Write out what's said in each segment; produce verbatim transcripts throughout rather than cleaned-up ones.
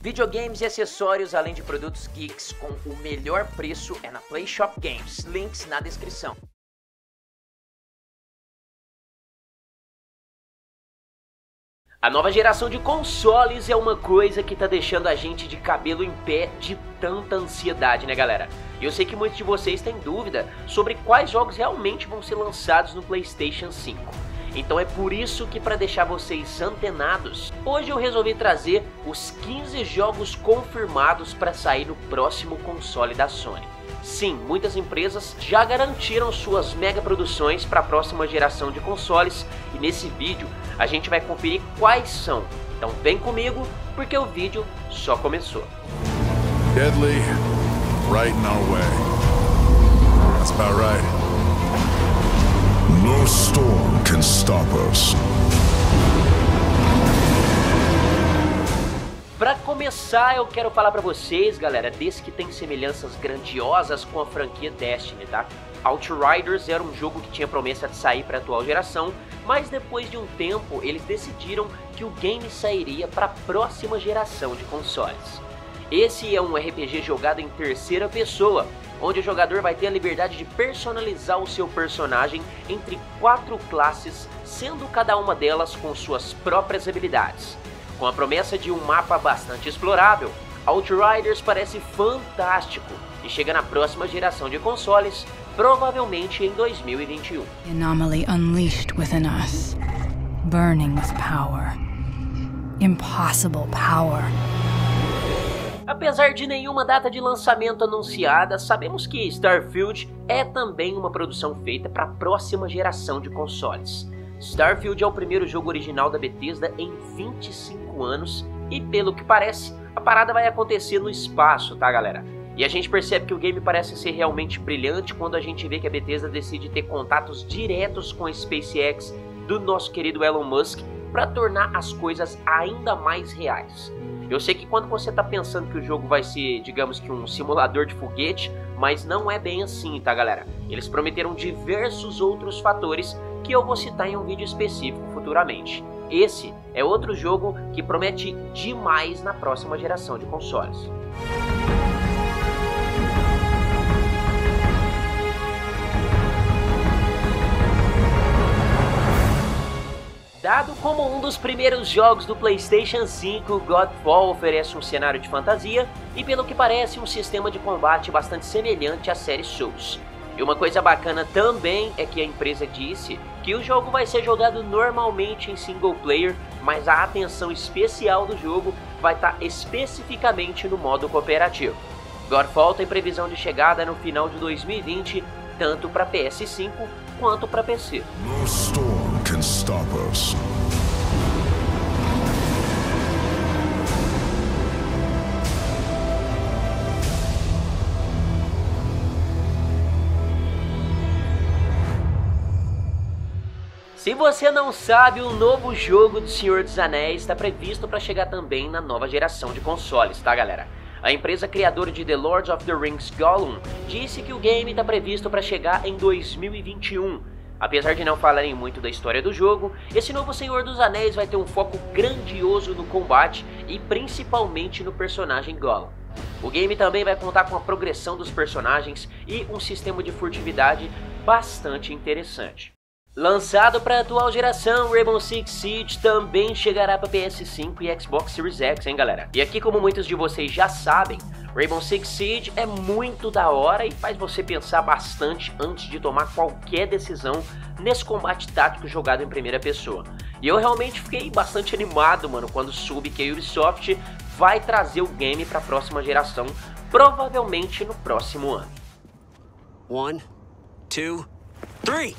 Videogames e acessórios, além de produtos geeks com o melhor preço é na PlayShop Games, links na descrição. A nova geração de consoles é uma coisa que tá deixando a gente de cabelo em pé de tanta ansiedade, né galera? E eu sei que muitos de vocês têm dúvida sobre quais jogos realmente vão ser lançados no PlayStation cinco. Então é por isso que, para deixar vocês antenados, hoje eu resolvi trazer os quinze jogos confirmados para sair no próximo console da Sony. Sim, muitas empresas já garantiram suas mega produções para a próxima geração de consoles e nesse vídeo a gente vai conferir quais são. Então vem comigo porque o vídeo só começou. Deadly, right in our way. That's about right. No storm can stop us. Pra começar, eu quero falar pra vocês, galera, desse que tem semelhanças grandiosas com a franquia Destiny, tá? Outriders era um jogo que tinha promessa de sair pra atual geração, mas depois de um tempo eles decidiram que o game sairia pra próxima geração de consoles. Esse é um R P G jogado em terceira pessoa, onde o jogador vai ter a liberdade de personalizar o seu personagem entre quatro classes, sendo cada uma delas com suas próprias habilidades. Com a promessa de um mapa bastante explorável, Outriders parece fantástico e chega na próxima geração de consoles, provavelmente em dois mil e vinte e um. The anomaly unleashed within us, burning with power, impossible power. Apesar de nenhuma data de lançamento anunciada, sabemos que Starfield é também uma produção feita para a próxima geração de consoles. Starfield é o primeiro jogo original da Bethesda em vinte e cinco anos e, pelo que parece, a parada vai acontecer no espaço, tá galera? E a gente percebe que o game parece ser realmente brilhante quando a gente vê que a Bethesda decide ter contatos diretos com a SpaceX do nosso querido Elon Musk para tornar as coisas ainda mais reais. Eu sei que quando você tá pensando que o jogo vai ser, digamos que um simulador de foguete, mas não é bem assim, tá galera? Eles prometeram diversos outros fatores que eu vou citar em um vídeo específico futuramente. Esse é outro jogo que promete demais na próxima geração de consoles. Dado como um dos primeiros jogos do PlayStation cinco, Godfall oferece um cenário de fantasia e, pelo que parece, um sistema de combate bastante semelhante à série Souls. E uma coisa bacana também é que a empresa disse que o jogo vai ser jogado normalmente em single player, mas a atenção especial do jogo vai estar especificamente no modo cooperativo. Godfall tem previsão de chegada no final de dois mil e vinte, tanto para P S cinco quanto para P C. No storm can stop us. Se você não sabe, o novo jogo do Senhor dos Anéis está previsto para chegar também na nova geração de consoles, tá galera? A empresa criadora de The Lord of the Rings Gollum disse que o game está previsto para chegar em dois mil e vinte e um. Apesar de não falarem muito da história do jogo, esse novo Senhor dos Anéis vai ter um foco grandioso no combate e principalmente no personagem Gollum. O game também vai contar com a progressão dos personagens e um sistema de furtividade bastante interessante. Lançado para a atual geração, Rainbow Six Siege também chegará para P S cinco e Xbox Series X, hein galera? E aqui, como muitos de vocês já sabem, Rainbow Six Siege é muito da hora e faz você pensar bastante antes de tomar qualquer decisão nesse combate tático jogado em primeira pessoa. E eu realmente fiquei bastante animado, mano, quando soube que a Ubisoft vai trazer o game para a próxima geração, provavelmente no próximo ano. One, two, three!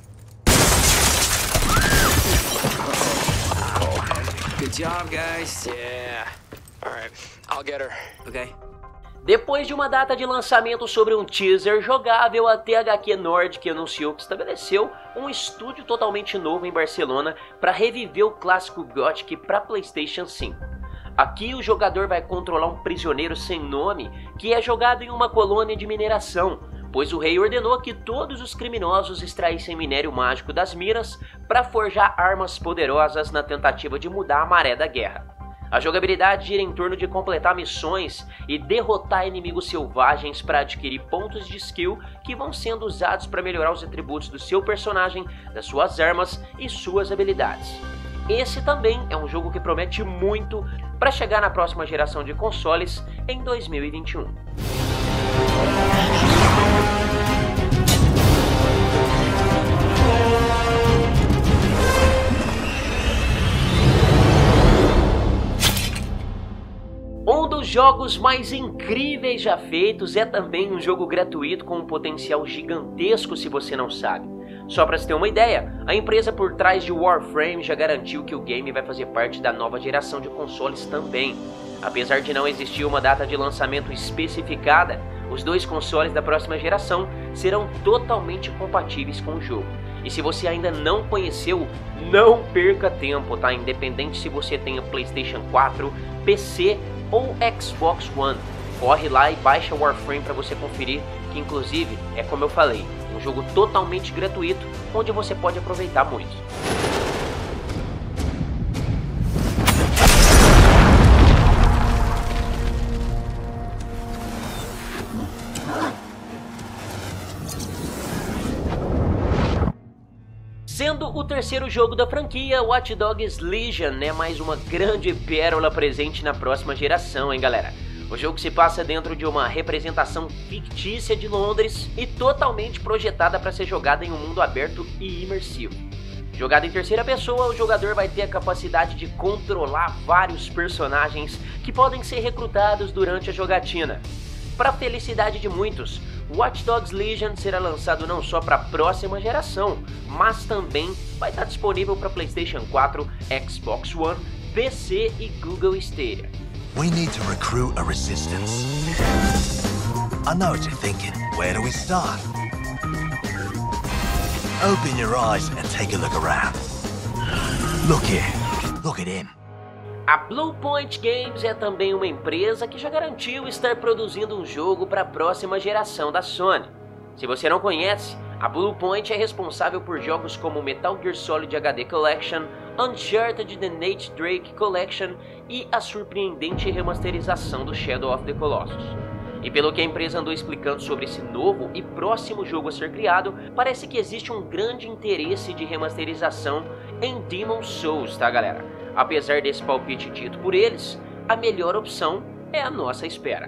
Good job, guys. Yeah. All right. I'll get her. Okay. Depois de uma data de lançamento sobre um teaser jogável, a T H Q Nordic anunciou que estabeleceu um estúdio totalmente novo em Barcelona para reviver o clássico Gothic para PlayStation cinco. Aqui o jogador vai controlar um prisioneiro sem nome que é jogado em uma colônia de mineração, pois o rei ordenou que todos os criminosos extraíssem minério mágico das minas para forjar armas poderosas na tentativa de mudar a maré da guerra. A jogabilidade gira em torno de completar missões e derrotar inimigos selvagens para adquirir pontos de skill que vão sendo usados para melhorar os atributos do seu personagem, das suas armas e suas habilidades. Esse também é um jogo que promete muito para chegar na próxima geração de consoles em dois mil e vinte e um. Um dos jogos mais incríveis já feitos é também um jogo gratuito com um potencial gigantesco se você não sabe. Só para você ter uma ideia, a empresa por trás de Warframe já garantiu que o game vai fazer parte da nova geração de consoles também. Apesar de não existir uma data de lançamento especificada, os dois consoles da próxima geração serão totalmente compatíveis com o jogo. E se você ainda não conheceu, não perca tempo, tá? Independente se você tenha PlayStation quatro, P C ou Xbox One. Corre lá e baixa Warframe para você conferir, que inclusive é como eu falei, um jogo totalmente gratuito, onde você pode aproveitar muito. Sendo o terceiro jogo da franquia, Watch Dogs Legion é mais uma grande pérola presente na próxima geração, hein galera? O jogo se passa dentro de uma representação fictícia de Londres e totalmente projetada para ser jogada em um mundo aberto e imersivo. Jogado em terceira pessoa, o jogador vai ter a capacidade de controlar vários personagens que podem ser recrutados durante a jogatina. Para a felicidade de muitos, Watch Dogs Legion será lançado não só para a próxima geração, mas também vai estar disponível para PlayStation quatro, Xbox One, P C e Google Stadia. We need to recruit a resistance. I know what you're thinking. Where do we start? Open your eyes and take a look around. Look here. Look at him. A Bluepoint Games é também uma empresa que já garantiu estar produzindo um jogo para a próxima geração da Sony. Se você não conhece, a Bluepoint é responsável por jogos como Metal Gear Solid H D Collection, Uncharted The Nate Drake Collection e a surpreendente remasterização do Shadow of the Colossus. E pelo que a empresa andou explicando sobre esse novo e próximo jogo a ser criado, parece que existe um grande interesse de remasterização em Demon's Souls, tá galera? Apesar desse palpite dito por eles, a melhor opção é a nossa espera.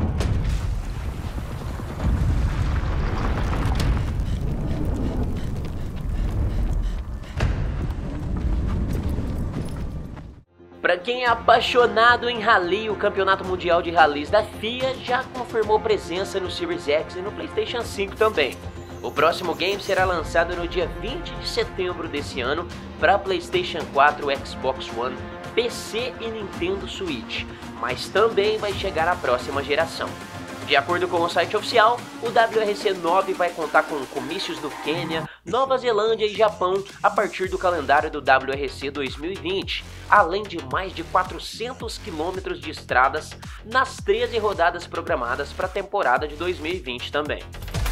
Para quem é apaixonado em rally, o Campeonato Mundial de Rallys da F I A já confirmou presença no Series X e no PlayStation cinco também. O próximo game será lançado no dia vinte de setembro desse ano para PlayStation quatro, Xbox One, P C e Nintendo Switch, mas também vai chegar à próxima geração. De acordo com o site oficial, o W R C nove vai contar com comícios no Quênia, Nova Zelândia e Japão a partir do calendário do W R C dois mil e vinte, além de mais de quatrocentos quilômetros de estradas nas treze rodadas programadas para a temporada de dois mil e vinte também.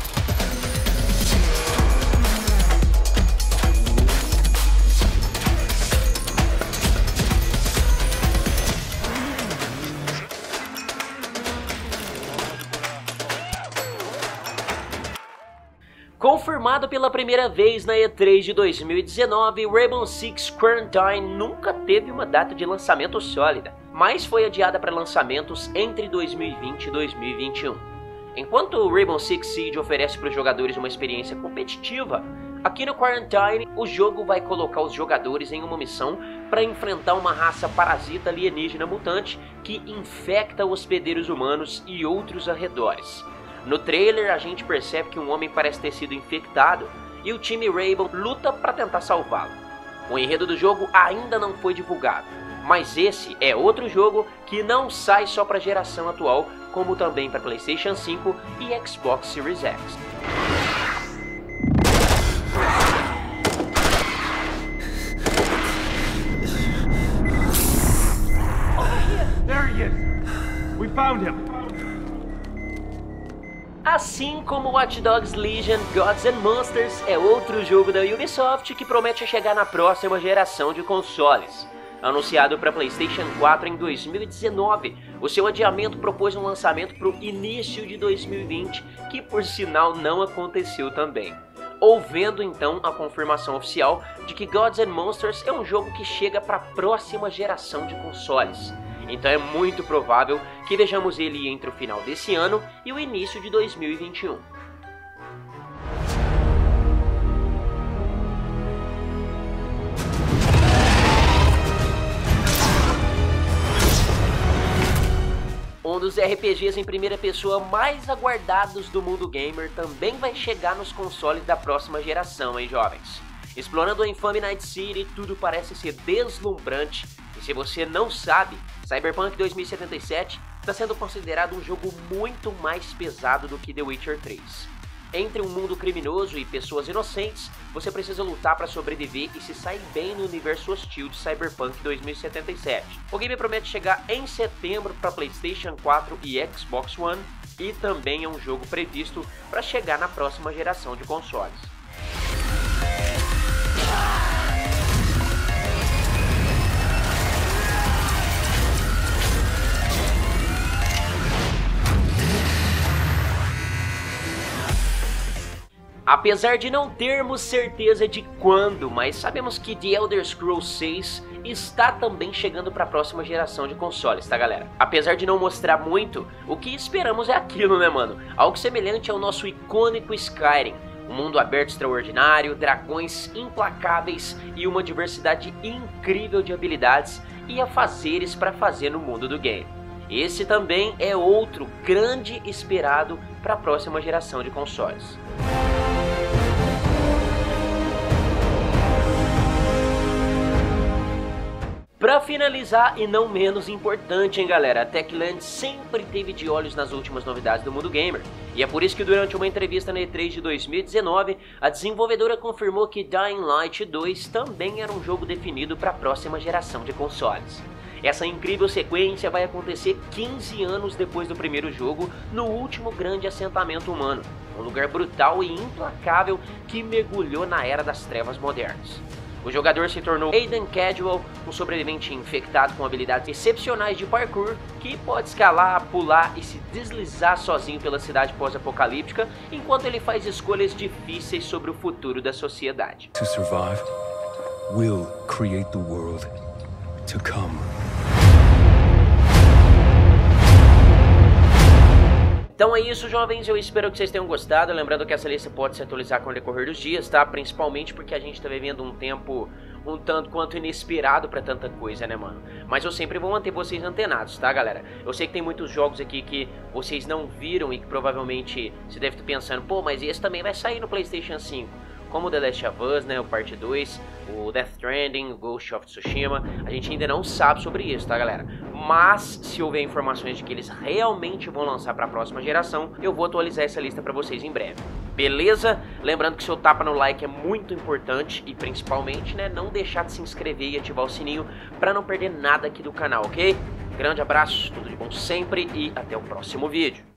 Confirmado pela primeira vez na E três de dois mil e dezenove, Rainbow Six Quarantine nunca teve uma data de lançamento sólida, mas foi adiada para lançamentos entre dois mil e vinte e dois mil e vinte e um. Enquanto o Rainbow Six Siege oferece para os jogadores uma experiência competitiva, aqui no Quarantine o jogo vai colocar os jogadores em uma missão para enfrentar uma raça parasita alienígena mutante que infecta hospedeiros humanos e outros arredores. No trailer a gente percebe que um homem parece ter sido infectado e o time Rainbow luta para tentar salvá-lo. O enredo do jogo ainda não foi divulgado, mas esse é outro jogo que não sai só para a geração atual, como também para PlayStation cinco e Xbox Series X. There he is. We found him. Assim como Watch Dogs Legion, Gods and Monsters é outro jogo da Ubisoft que promete chegar na próxima geração de consoles. anunciado para PlayStation quatro em dois mil e dezenove. O seu adiamento propôs um lançamento para o início de dois mil e vinte, que por sinal não aconteceu também. Houvendo então a confirmação oficial de que Gods and Monsters é um jogo que chega para a próxima geração de consoles. Então é muito provável que vejamos ele entre o final desse ano e o início de dois mil e vinte e um. Um dos R P Gs em primeira pessoa mais aguardados do mundo gamer também vai chegar nos consoles da próxima geração, hein, jovens? Explorando a infame Night City, tudo parece ser deslumbrante, e se você não sabe, Cyberpunk dois mil e setenta e sete está sendo considerado um jogo muito mais pesado do que The Witcher três. Entre um mundo criminoso e pessoas inocentes, você precisa lutar para sobreviver e se sair bem no universo hostil de Cyberpunk dois mil e setenta e sete. O game promete chegar em setembro para PlayStation quatro e Xbox One, e também é um jogo previsto para chegar na próxima geração de consoles. Apesar de não termos certeza de quando, mas sabemos que The Elder Scrolls seis está também chegando para a próxima geração de consoles, tá galera? Apesar de não mostrar muito, o que esperamos é aquilo, né mano? Algo semelhante ao nosso icônico Skyrim. Um mundo aberto extraordinário, dragões implacáveis e uma diversidade incrível de habilidades e afazeres para fazer no mundo do game. Esse também é outro grande esperado para a próxima geração de consoles. Pra finalizar, e não menos importante, hein galera, a Techland sempre teve de olhos nas últimas novidades do mundo gamer, e é por isso que durante uma entrevista na E três de dois mil e dezenove, a desenvolvedora confirmou que Dying Light dois também era um jogo definido para a próxima geração de consoles. Essa incrível sequência vai acontecer quinze anos depois do primeiro jogo, no último grande assentamento humano, um lugar brutal e implacável que mergulhou na era das trevas modernas. O jogador se tornou Aiden Casual, um sobrevivente infectado com habilidades excepcionais de parkour, que pode escalar, pular e se deslizar sozinho pela cidade pós-apocalíptica, enquanto ele faz escolhas difíceis sobre o futuro da sociedade. To survive, we'll create the world to come. Então é isso, jovens, eu espero que vocês tenham gostado, lembrando que essa lista pode se atualizar com o decorrer dos dias, tá? Principalmente porque a gente tá vivendo um tempo um tanto quanto inesperado pra tanta coisa, né, mano? Mas eu sempre vou manter vocês antenados, tá, galera? Eu sei que tem muitos jogos aqui que vocês não viram e que provavelmente você deve estar pensando, pô, mas esse também vai sair no PlayStation cinco. Como The Last of Us, né, o parte dois, o Death Stranding, o Ghost of Tsushima, a gente ainda não sabe sobre isso, tá galera? Mas, se houver informações de que eles realmente vão lançar para a próxima geração, eu vou atualizar essa lista para vocês em breve. Beleza? Lembrando que seu tapa no like é muito importante e principalmente, né, não deixar de se inscrever e ativar o sininho para não perder nada aqui do canal, ok? Grande abraço, tudo de bom sempre e até o próximo vídeo.